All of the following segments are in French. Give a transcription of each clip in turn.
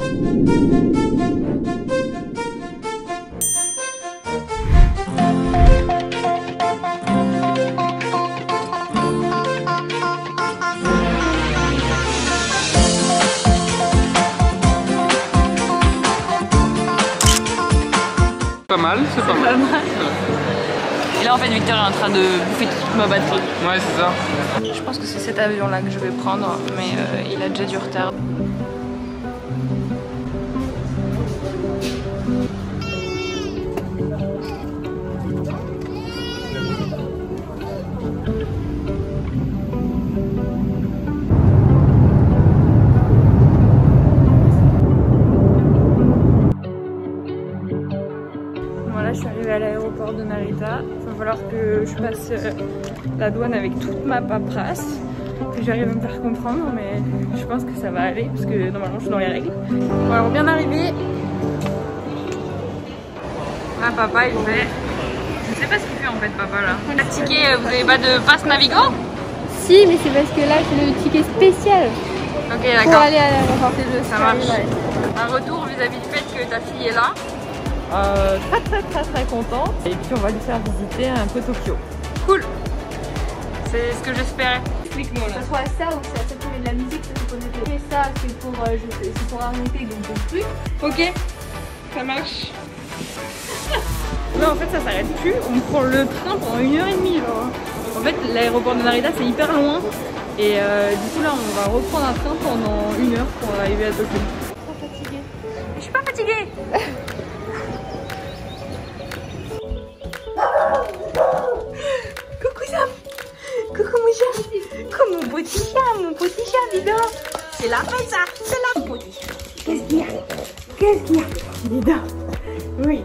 Pas mal, c'est pas mal. Et là en fait Victor est en train de bouffer toute ma batterie. Ouais, c'est ça. Je pense que c'est cet avion là que je vais prendre, mais il a déjà du retard. Voilà, je suis arrivée à l'aéroport de Narita. Il va falloir que je passe la douane avec toute ma paperasse. Que j'arrive à me faire comprendre, mais je pense que ça va aller parce que normalement je suis dans les règles. Bon, alors bien arrivé. Là, papa il fait. Je sais pas ce qu'il fait en fait, papa là. Le ticket, vous avez pas de passe Navigo? Si, mais c'est parce que là j'ai le ticket spécial. Ok, Pour d'accord. aller à l'aéroport. Ça marche. Un retour vis-à-vis du fait que ta fille est là. Très contente. Et puis on va lui faire visiter un peu Tokyo. Cool. C'est ce que j'espérais. Explique-moi là. Que ce soit ça ou ça pour de la musique, ça c'est pour noter. Et ça c'est pour arrêter donc le truc. Ok, ça marche. Non, en fait ça s'arrête plus, on prend le train pendant 1h30 genre. En fait l'aéroport de Narita c'est hyper loin et du coup là on va reprendre un train pendant 1 heure pour arriver à Tokyo. Trop fatiguée. Je suis pas fatiguée. Coucou Sam. Coucou mon chat. Coucou mon petit chat, dis donc. C'est la fête ça, c'est la petit chat. Qu'est-ce qu'il y a? Qu'est-ce qu'il y a? Dis donc. Oui.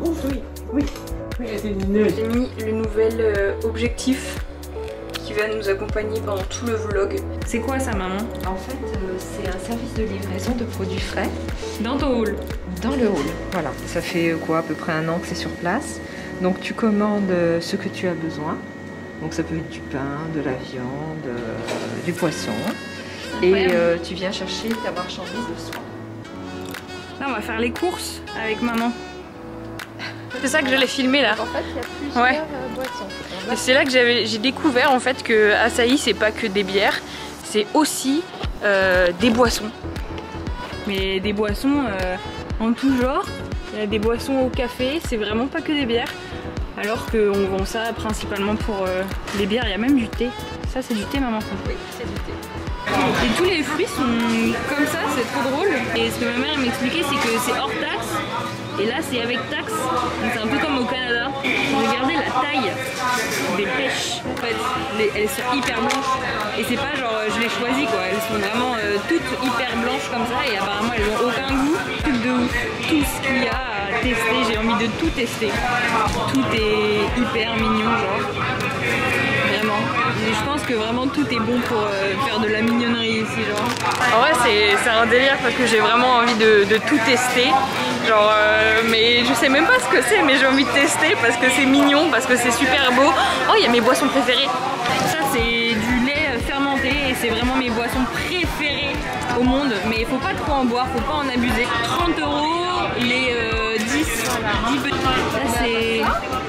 J'ai mis le nouvel objectif qui va nous accompagner pendant tout le vlog. C'est quoi ça, maman? En fait, c'est un service de livraison de produits frais. Dans ton hall? Dans le hall, voilà. Ça fait quoi, à peu près 1 an que c'est sur place. Donc tu commandes ce que tu as besoin. Donc ça peut être du pain, de la viande, du poisson. Et tu viens chercher ta marchandise le soir. Là, on va faire les courses avec maman. C'est ça que j'allais filmer là. En fait, il y a plusieurs boissons. Et c'est là que j'ai découvert en fait que Asahi c'est pas que des bières, c'est aussi des boissons. Mais des boissons en tout genre. Il y a des boissons au café, c'est vraiment pas que des bières. Alors qu'on vend ça principalement pour les bières, il y a même du thé. Ça c'est du thé maman? Oui, c'est du thé. Et tous les fruits sont comme ça, c'est trop drôle. Et ce que ma mère m'expliquait c'est que c'est hors taxe. Et là c'est avec taxe, donc c'est un peu comme au Canada. Regardez la taille des pêches, en fait, elles sont hyper blanches. Et c'est pas genre je les choisis quoi, elles sont vraiment toutes hyper blanches comme ça. Et apparemment elles ont aucun goût, truc de ouf. Tout ce qu'il y a à tester, j'ai envie de tout tester. Tout est hyper mignon genre, vraiment. Et je pense que vraiment tout est bon pour faire de la mignonnerie ici genre. En vrai c'est un délire parce que j'ai vraiment envie de tout tester. Genre mais je sais même pas ce que c'est, mais j'ai envie de tester parce que c'est mignon, parce que c'est super beau. Oh, il y a mes boissons préférées. Ça c'est du lait fermenté et c'est vraiment mes boissons préférées au monde. Mais il faut pas trop en boire, faut pas en abuser. 30 € les 10 petits. Ça c'est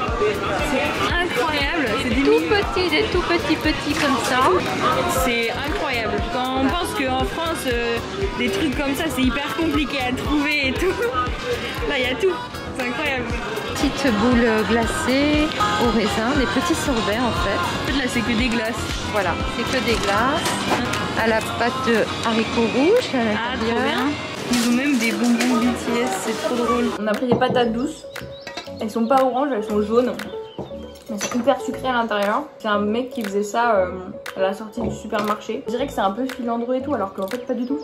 incroyable. C'est Des tout petits comme ça. C'est incroyable. Quand on pense qu'en France, des trucs comme ça, c'est hyper compliqué à trouver et tout. Là, il y a tout. C'est incroyable. Petite boule glacée au raisin, des petits sorbets en fait. En fait, là, c'est que des glaces. Voilà, c'est que des glaces. À la pâte de haricots rouges à Ah, trop l'intérieur. bien. Ils ont même des bonbons BTS, c'est trop drôle. On a pris des patates douces. Elles sont pas oranges, elles sont jaunes. Elles sont hyper sucrées à l'intérieur. C'est un mec qui faisait ça à la sortie du supermarché. Je dirais que c'est un peu filandreux et tout, alors qu'en fait pas du tout.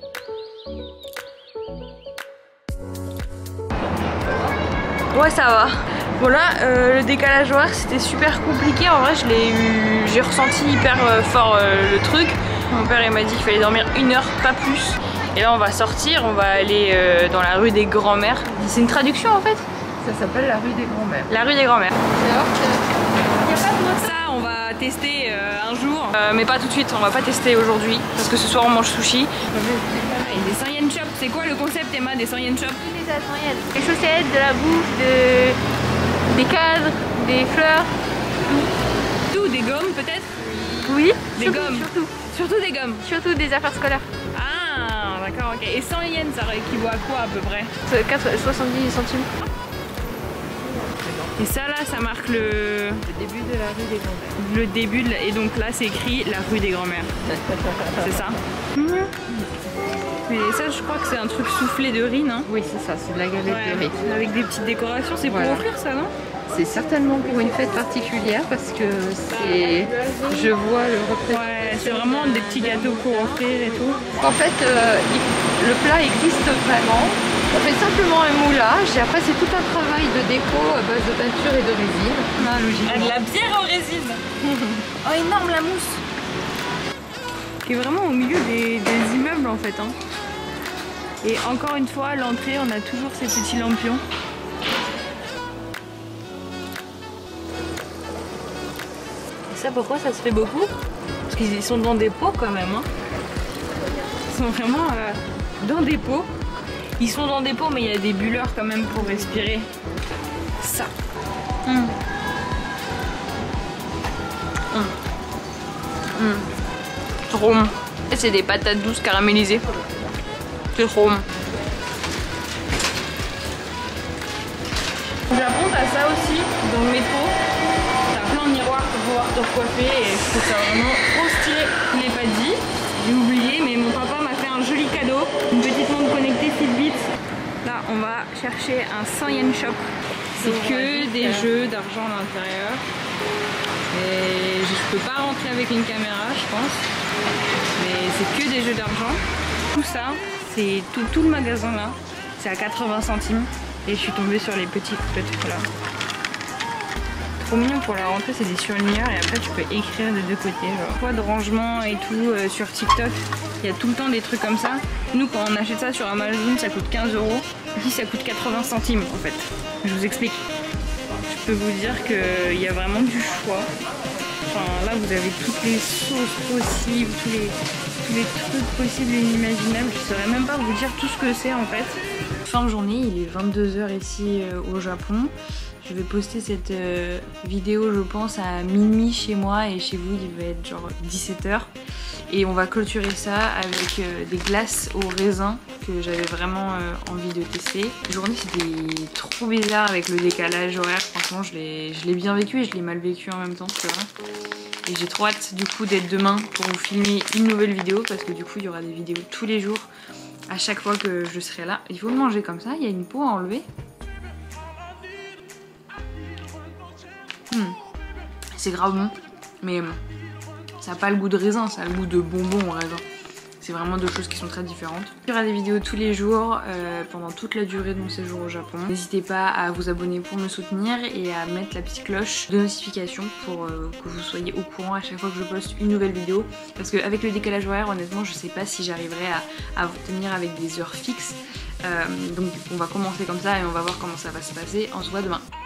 Ouais, ça va. Bon là, le décalage horaire c'était super compliqué. En vrai, j'ai ressenti hyper fort le truc. Mon père il m'a dit qu'il fallait dormir 1 heure, pas plus. Et là on va sortir, on va aller dans la rue des grands-mères. C'est une traduction en fait? Ça s'appelle la rue des grands-mères. La rue des grands-mères. Il n'y a pas de mot. Ça on va tester un jour, mais pas tout de suite, on va pas tester aujourd'hui parce que ce soir on mange sushi. pareil, des 100 yen shop. C'est quoi le concept, Emma, des 100 yen shop? Tout est à 100 yens. Des chaussettes, de la bouffe, des cadres, des fleurs. Tout, des gommes peut-être? Oui, Des gommes. Surtout des gommes. Surtout des affaires scolaires. Ah, d'accord, ok. Et 100 yens, ça équivaut à quoi à peu près? 70 centimes. Et ça là, ça marque le début de la rue des Grands-Mères. Le début de et donc là c'est écrit la rue des Grands-Mères. C'est ça? Mais ça je crois que c'est un truc soufflé de riz, non? Oui, c'est ça, c'est de la galette de riz. Avec des petites décorations, c'est pour Voilà. offrir ça, non? C'est certainement pour une fête particulière parce que c'est... Je vois le représentant. Ouais, c'est vraiment des petits gâteaux pour offrir et tout. En fait, le plat existe vraiment. On fait simplement un moulage et après c'est tout un travail de déco à base de peinture et de résine. Ah, logiquement. De la bière en résine. Oh, énorme la mousse. Qui est vraiment au milieu des immeubles en fait. Hein. Et encore une fois, à l'entrée, on a toujours ces petits lampions. Et ça, pourquoi ça se fait beaucoup? Parce qu'ils sont dans des pots quand même. Hein. Ils sont vraiment dans des pots. Ils sont dans des pots, mais il y a des bulleurs quand même pour respirer. Ça. Trop bon. Et c'est des patates douces caramélisées. C'est trop bon. Au Japon, t'as ça aussi dans le métro. T'as plein de miroirs pour pouvoir te recoiffer et je trouve ça vraiment trop stylé. Je l'ai pas dit, j'ai oublié, mais mon papa m'a fait un joli cadeau. Une petite montre connectée Fitbit. Là, on va chercher un 100 yen shop. C'est que des jeux d'argent à l'intérieur. Et je peux pas rentrer avec une caméra, je pense. Mais c'est que des jeux d'argent. Tout ça, c'est tout le magasin là. C'est à 80 centimes. Et je suis tombée sur les petits trucs là. Trop mignon pour la rentrée, c'est des surligneurs et après tu peux écrire de deux côtés. Genre poids de rangement et tout sur TikTok. Il y a tout le temps des trucs comme ça. Nous quand on achète ça sur Amazon ça coûte 15 €. Ici ça coûte 80 centimes en fait. Je vous explique. Je peux vous dire qu'il y a vraiment du choix. Enfin là vous avez toutes les sauces possibles, tous les trucs possibles et inimaginables. Je saurais même pas vous dire tout ce que c'est en fait. Fin de journée, il est 22 h ici au Japon. Je vais poster cette vidéo je pense à minuit chez moi et chez vous il va être genre 17 h. Et on va clôturer ça avec des glaces au raisin que j'avais vraiment envie de tester. La journée c'était trop bizarre avec le décalage horaire, franchement je l'ai bien vécu et je l'ai mal vécu en même temps, c'est vrai. Et j'ai trop hâte du coup d'être demain pour vous filmer une nouvelle vidéo parce que du coup il y aura des vidéos tous les jours à chaque fois que je serai là. Il faut le manger comme ça, il y a une peau à enlever. C'est grave bon, mais ça n'a pas le goût de raisin, ça a le goût de bonbon au raisin. C'est vraiment deux choses qui sont très différentes. Il y aura des vidéos tous les jours pendant toute la durée de mon séjour au Japon. N'hésitez pas à vous abonner pour me soutenir et à mettre la petite cloche de notification pour que vous soyez au courant à chaque fois que je poste une nouvelle vidéo. Parce qu'avec le décalage horaire, honnêtement, je sais pas si j'arriverai à vous tenir avec des heures fixes. Donc on va commencer comme ça et on va voir comment ça va se passer. On se voit demain.